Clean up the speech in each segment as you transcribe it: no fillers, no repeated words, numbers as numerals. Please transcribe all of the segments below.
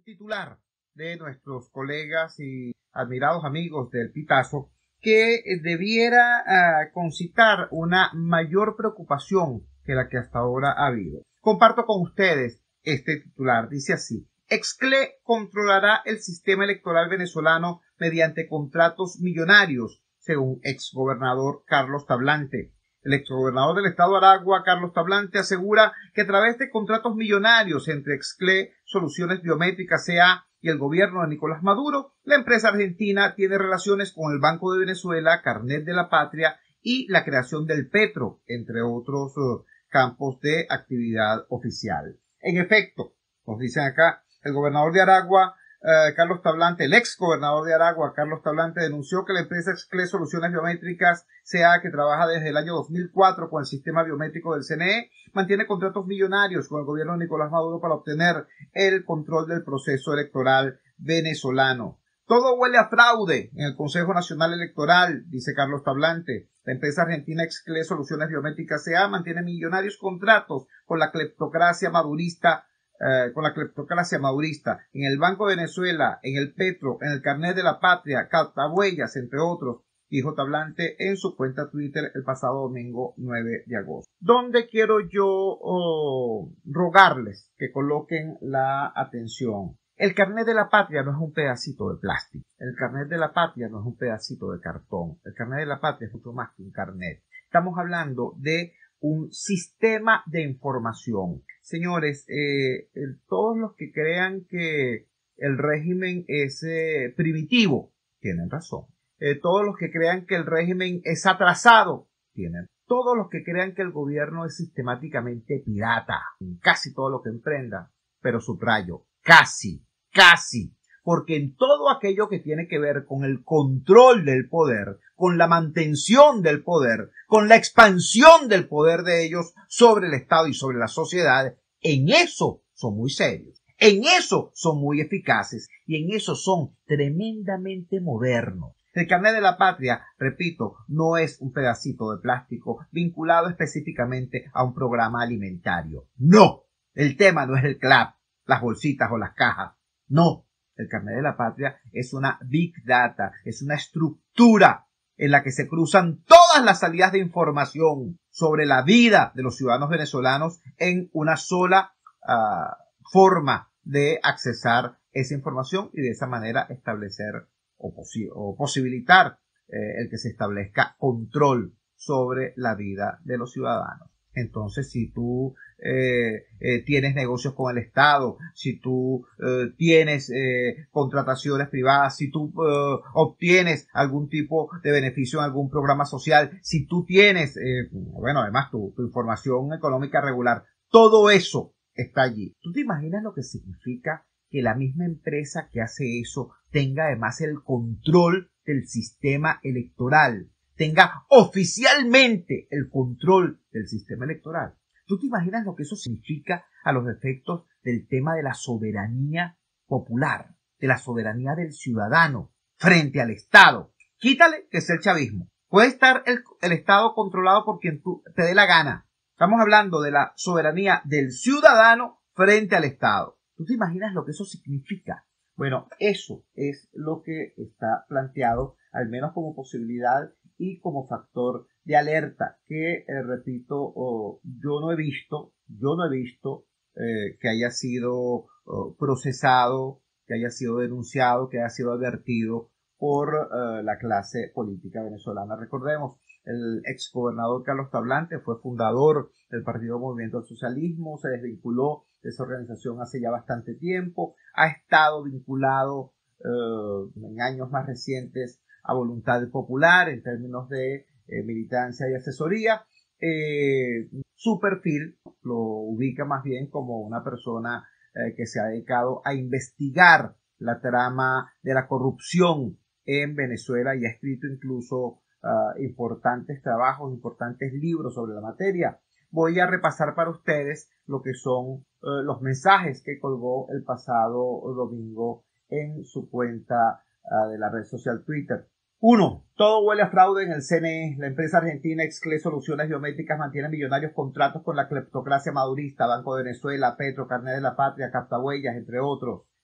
titular de nuestros colegas y admirados amigos del Pitazo que debiera concitar una mayor preocupación que la que hasta ahora ha habido. Comparto con ustedes este titular. Dice así: Exclé controlará el sistema electoral venezolano mediante contratos millonarios, según exgobernador Carlos Tablante. El exgobernador del estado de Aragua, Carlos Tablante, asegura que a través de contratos millonarios entre Exclé, Soluciones Biométricas C.A. y el gobierno de Nicolás Maduro, la empresa argentina tiene relaciones con el Banco de Venezuela, Carnet de la Patria y la creación del Petro, entre otros campos de actividad oficial. En efecto, nos dicen acá, el gobernador de Aragua, Carlos Tablante, el ex gobernador de Aragua, Carlos Tablante, denunció que la empresa Exclé Soluciones Biométricas C.A., que trabaja desde el año 2004 con el sistema biométrico del CNE, mantiene contratos millonarios con el gobierno de Nicolás Maduro para obtener el control del proceso electoral venezolano. Todo huele a fraude en el Consejo Nacional Electoral, dice Carlos Tablante. La empresa argentina Exclé Soluciones Biométricas C.A. mantiene millonarios contratos con la cleptocracia madurista en el Banco de Venezuela, en el Petro, en el Carnet de la Patria, Captahuellas, entre otros, dijo Tablante en su cuenta Twitter el pasado domingo 9 de agosto. ¿Dónde quiero yo rogarles que coloquen la atención? El Carnet de la Patria no es un pedacito de plástico. El Carnet de la Patria no es un pedacito de cartón. El Carnet de la Patria es mucho más que un carnet. Estamos hablando de un sistema de información. Señores, todos los que crean que el régimen es primitivo, tienen razón. Todos los que crean que el régimen es atrasado, tienen. Todos los que crean que el gobierno es sistemáticamente pirata, en casi todo lo que emprenda, pero subrayo, casi, porque en todo aquello que tiene que ver con el control del poder, con la mantención del poder, con la expansión del poder de ellos sobre el Estado y sobre la sociedad, en eso son muy serios, en eso son muy eficaces y en eso son tremendamente modernos. El Carnet de la Patria, repito, no es un pedacito de plástico vinculado específicamente a un programa alimentario. No, el tema no es el CLAP, las bolsitas o las cajas. No, el Carnet de la Patria es una Big Data, es una estructura en la que se cruzan todas las salidas de información sobre la vida de los ciudadanos venezolanos en una sola forma de accesar esa información y de esa manera establecer o posibilitar el que se establezca control sobre la vida de los ciudadanos. Entonces, si tú tienes negocios con el Estado, si tú tienes contrataciones privadas, si tú obtienes algún tipo de beneficio en algún programa social, si tú tienes, además tu información económica regular, todo eso está allí. ¿Tú te imaginas lo que significa que la misma empresa que hace eso tenga además el control del sistema electoral? Tenga oficialmente el control del sistema electoral. ¿Tú te imaginas lo que eso significa a los efectos del tema de la soberanía popular, de la soberanía del ciudadano frente al Estado? Quítale que sea el chavismo. Puede estar el Estado controlado por quien te dé la gana. Estamos hablando de la soberanía del ciudadano frente al Estado. ¿Tú te imaginas lo que eso significa? Bueno, eso es lo que está planteado, al menos como posibilidad y como factor de alerta que, repito, yo no he visto que haya sido procesado, que haya sido denunciado, que haya sido advertido por la clase política venezolana. Recordemos, el exgobernador Carlos Tablante fue fundador del Partido Movimiento al Socialismo, se desvinculó de esa organización hace ya bastante tiempo, ha estado vinculado en años más recientes a Voluntad Popular en términos de militancia y asesoría. Su perfil lo ubica más bien como una persona que se ha dedicado a investigar la trama de la corrupción en Venezuela y ha escrito incluso importantes trabajos, importantes libros sobre la materia. Voy a repasar para ustedes lo que son los mensajes que colgó el pasado domingo en su cuenta de la red social Twitter. 1. Todo huele a fraude en el CNE. La empresa argentina Exclé Soluciones Biométricas mantiene millonarios contratos con la cleptocracia madurista, Banco de Venezuela, Petro, Carnet de la Patria, Captahuellas, entre otros.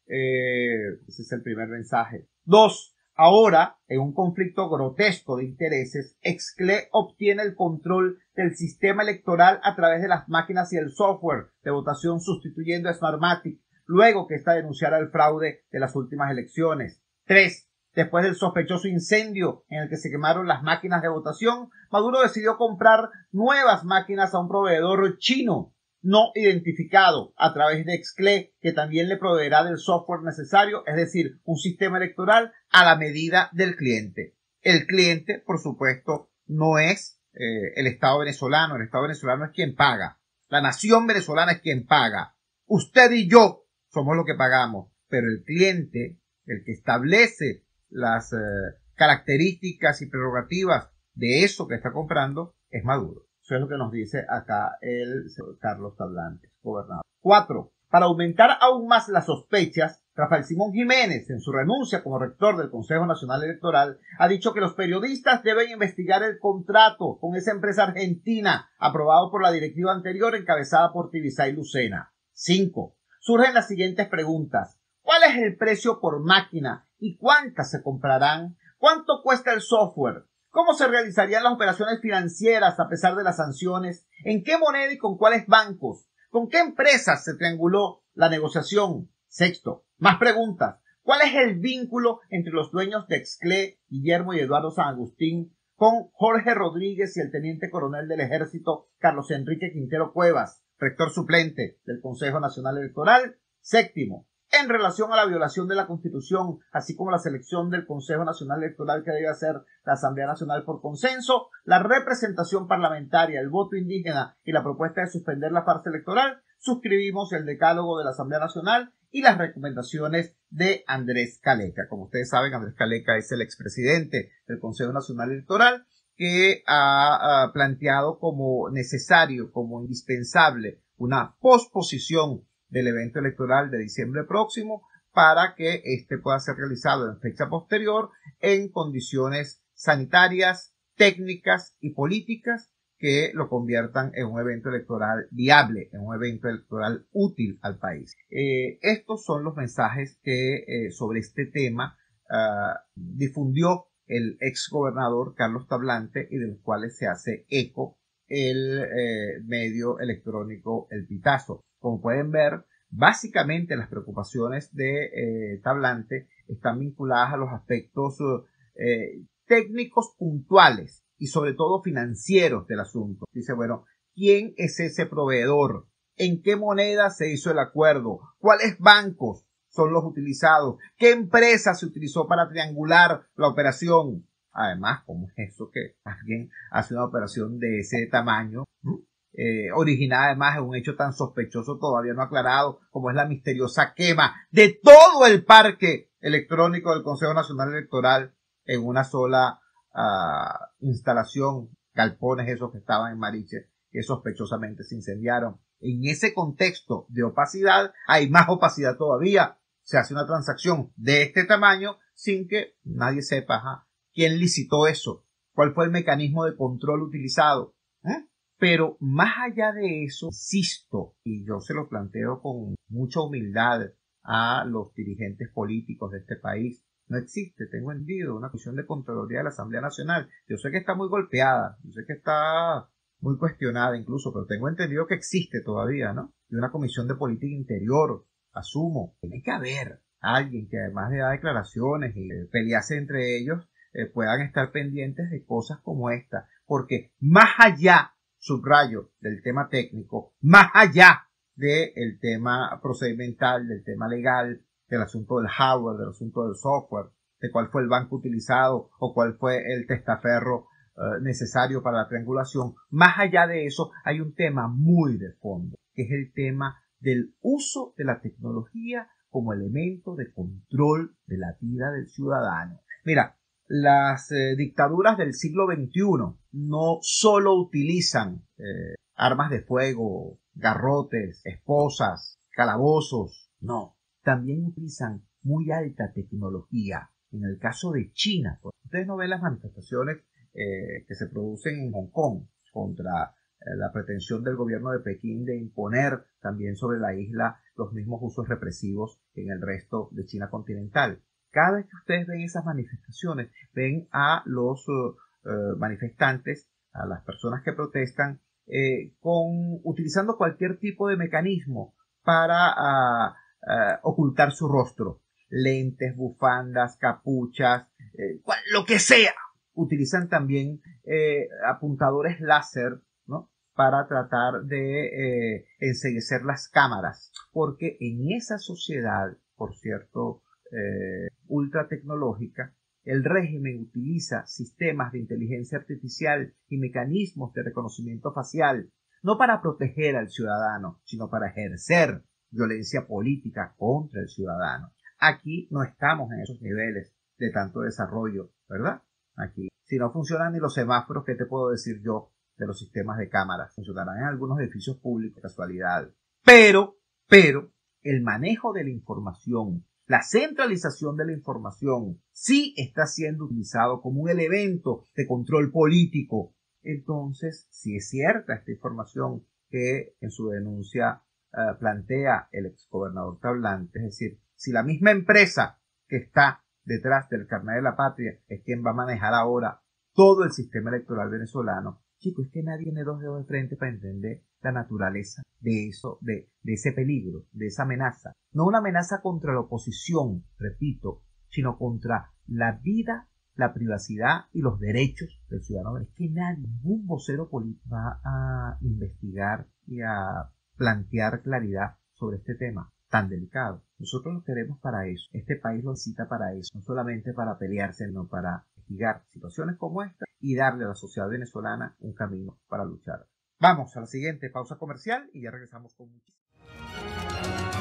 Ese es el primer mensaje. 2. Ahora, en un conflicto grotesco de intereses, Exclé obtiene el control del sistema electoral a través de las máquinas y el software de votación, sustituyendo a Smartmatic, luego que ésta denunciara el fraude de las últimas elecciones. 3. Después del sospechoso incendio en el que se quemaron las máquinas de votación, Maduro decidió comprar nuevas máquinas a un proveedor chino no identificado a través de Exclé, que también le proveerá del software necesario, es decir, un sistema electoral a la medida del cliente. El cliente, por supuesto, no es el Estado venezolano. El Estado venezolano es quien paga. La nación venezolana es quien paga. Usted y yo somos los que pagamos, pero el cliente, el que establece las características y prerrogativas de eso que está comprando, es Maduro. Eso es lo que nos dice acá el señor Carlos Tablante, gobernador. 4. Para aumentar aún más las sospechas, Rafael Simón Jiménez, en su renuncia como rector del Consejo Nacional Electoral, ha dicho que los periodistas deben investigar el contrato con esa empresa argentina aprobado por la directiva anterior encabezada por Tibisay Lucena. 5. Surgen las siguientes preguntas. ¿Cuál es el precio por máquina y cuántas se comprarán? ¿Cuánto cuesta el software? ¿Cómo se realizarían las operaciones financieras a pesar de las sanciones? ¿En qué moneda y con cuáles bancos? ¿Con qué empresas se trianguló la negociación? 6. Más preguntas. ¿Cuál es el vínculo entre los dueños de Exclé, Guillermo y Eduardo San Agustín, con Jorge Rodríguez y el teniente coronel del Ejército Carlos Enrique Quintero Cuevas, rector suplente del Consejo Nacional Electoral? 7. En relación a la violación de la Constitución, así como la selección del Consejo Nacional Electoral que debe hacer la Asamblea Nacional por consenso, la representación parlamentaria, el voto indígena y la propuesta de suspender la farsa electoral, suscribimos el decálogo de la Asamblea Nacional y las recomendaciones de Andrés Caleca. Como ustedes saben, Andrés Caleca es el expresidente del Consejo Nacional Electoral que ha planteado como necesario, como indispensable, una posposición del evento electoral de diciembre próximo para que este pueda ser realizado en fecha posterior en condiciones sanitarias, técnicas y políticas que lo conviertan en un evento electoral viable, en un evento electoral útil al país. Estos son los mensajes que sobre este tema difundió el ex gobernador Carlos Tablante y de los cuales se hace eco el medio electrónico El Pitazo. Como pueden ver, básicamente las preocupaciones de Tablante están vinculadas a los aspectos técnicos puntuales y sobre todo financieros del asunto. Dice, bueno, ¿quién es ese proveedor? ¿En qué moneda se hizo el acuerdo? ¿Cuáles bancos son los utilizados? ¿Qué empresa se utilizó para triangular la operación? Además, ¿cómo es eso que alguien hace una operación de ese tamaño? Originada además en un hecho tan sospechoso todavía no aclarado como es la misteriosa quema de todo el parque electrónico del Consejo Nacional Electoral en una sola instalación, galpones esos que estaban en Mariche, que sospechosamente se incendiaron. En ese contexto de opacidad hay más opacidad todavía. Se hace una transacción de este tamaño sin que nadie sepa quién licitó eso, cuál fue el mecanismo de control utilizado. Pero más allá de eso, insisto, y yo se lo planteo con mucha humildad a los dirigentes políticos de este país, no existe, tengo entendido, una comisión de Contraloría de la Asamblea Nacional. Yo sé que está muy golpeada, yo sé que está muy cuestionada incluso, pero tengo entendido que existe todavía, ¿no? Y una comisión de política interior, asumo, tiene que haber alguien que además de dar declaraciones y pelearse entre ellos, puedan estar pendientes de cosas como esta, porque más allá, subrayo, del tema técnico, más allá del tema procedimental, del tema legal, del asunto del hardware, del asunto del software, de cuál fue el banco utilizado o cuál fue el testaferro necesario para la triangulación. Más allá de eso, hay un tema muy de fondo, que es el tema del uso de la tecnología como elemento de control de la vida del ciudadano. Mira, las dictaduras del siglo XXI no solo utilizan armas de fuego, garrotes, esposas, calabozos, no, también utilizan muy alta tecnología. En el caso de China, ustedes no ven las manifestaciones que se producen en Hong Kong contra la pretensión del gobierno de Pekín de imponer también sobre la isla los mismos usos represivos en el resto de China continental. Cada vez que ustedes ven esas manifestaciones, ven a los manifestantes, a las personas que protestan, utilizando cualquier tipo de mecanismo para ocultar su rostro. Lentes, bufandas, capuchas, lo que sea. Utilizan también apuntadores láser, ¿no?, para tratar de enceguecer las cámaras. Porque en esa sociedad, por cierto, ultra tecnológica, el régimen utiliza sistemas de inteligencia artificial y mecanismos de reconocimiento facial, no para proteger al ciudadano, sino para ejercer violencia política contra el ciudadano. Aquí no estamos en esos niveles de tanto desarrollo, ¿verdad? Aquí, si no funcionan ni los semáforos, ¿qué te puedo decir yo de los sistemas de cámaras? Funcionarán en algunos edificios públicos, casualidad. Pero, el manejo de la información, la centralización de la información, sí está siendo utilizado como un elemento de control político. Entonces, si es cierta esta información que en su denuncia plantea el exgobernador Tablante, es decir, si la misma empresa que está detrás del carnet de la patria es quien va a manejar ahora todo el sistema electoral venezolano, chicos, es que nadie tiene dos dedos de frente para entender la naturaleza de eso, de ese peligro, de esa amenaza. No una amenaza contra la oposición, repito, sino contra la vida, la privacidad y los derechos del ciudadano. Es que nadie, ningún vocero político va a investigar y a plantear claridad sobre este tema tan delicado. Nosotros lo queremos para eso. Este país lo necesita para eso, no solamente para pelearse, sino para investigar situaciones como esta y darle a la sociedad venezolana un camino para luchar. Vamos a la siguiente pausa comercial y ya regresamos con muchísimo.